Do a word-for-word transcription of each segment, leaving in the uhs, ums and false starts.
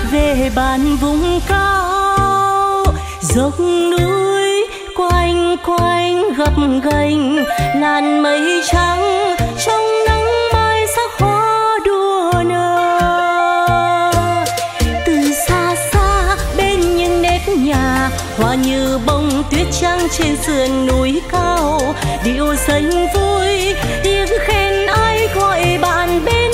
về bản vùng cao dốc núi quanh quanh gập ghềnh ngàn mây trắng trong nắng mai sắc hoa đua nở. Từ xa xa bên những nếp nhà hoa như bông tuyết trắng trên sườn núi cao, điệu xanh vui tiếng khen ai gọi bạn bên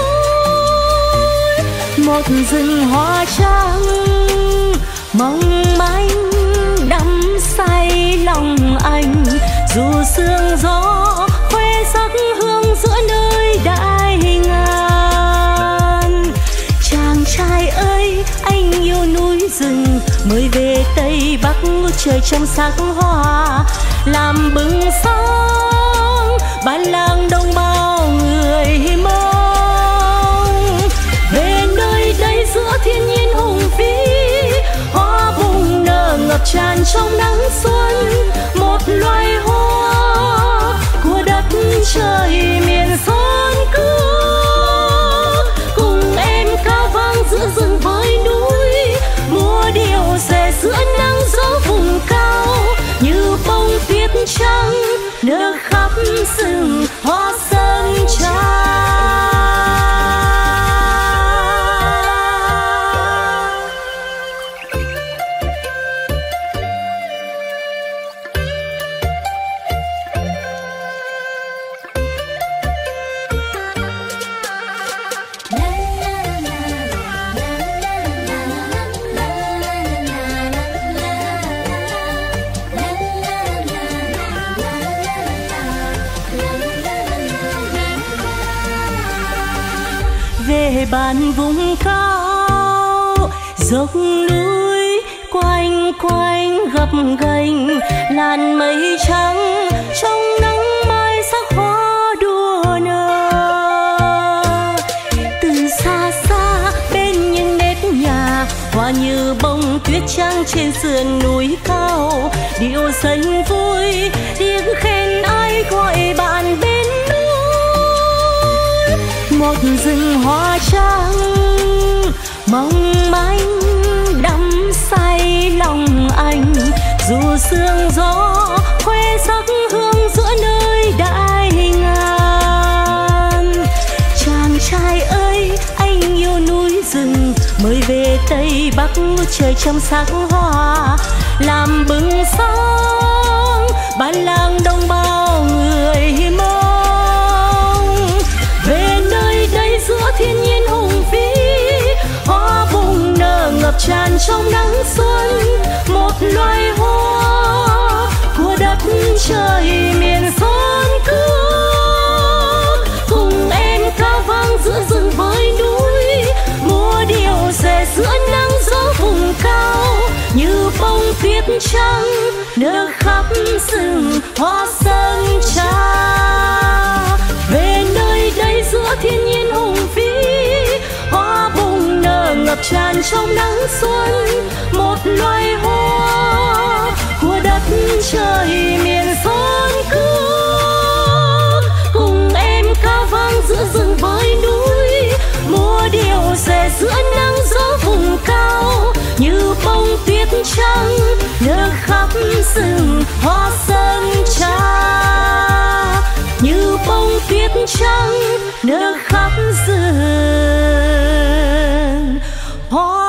núi. Một rừng hoa trắng mong manh đắm say lòng anh, dù sương gió khoe sắc hương giữa nơi đại ngàn. Chàng trai ơi anh yêu núi rừng, mới về Tây Bắc trời trong sắc hoa làm bừng sáng bản làng đồng bào người Mông. Về nơi đây giữa thiên nhiên hùng vĩ, hoa bùng nở ngập tràn trong nắng xuân, một loài hoa của đất trời miền sơn cước. Cùng em ca vang giữa rừng với núi, múa điệu xòe giữa nắng gió vùng cao, như bông tuyết trắng nở khắp rừng hoa sơn trà. Về bản vùng cao dốc núi quanh quanh gập ghềnh làn mây trắng trong nắng mai sắc hoa đua nở. Từ xa xa bên những nếp nhà hoa như bông tuyết trắng trên sườn núi cao, điệu xanh vui tiếng khen ai gọi bạn bên. Một rừng hoa trắng mong manh đắm say lòng anh, dù sương gió khoe sắc hương giữa nơi đại ngàn. Chàng trai ơi anh yêu núi rừng, mới về Tây Bắc trời trong sắc hoa làm bừng sáng bản làng đồng bào người Mông. Giữa thiên nhiên hùng vĩ, hoa bùng nở ngập tràn trong nắng xuân, một loài hoa của đất trời miền sơn cước. Cùng em ca vang giữa rừng với núi, múa điệu xòe giữa nắng gió vùng cao, như bông tuyết trắng nở khắp rừng hoa sơn trà. Về nơi đây giữa thiên nhiên hùng vĩ, hoa bùng nở ngập tràn trong nắng xuân, một loài hoa của đất trời miền sơn cước. Cùng em ca vang giữa rừng với núi, múa điệu xòe giữa nắng gió vùng cao, như bông tuyết trắng nở khắp rừng hoa sơn trà, như bông tuyết trắng nở khắp rừng hoa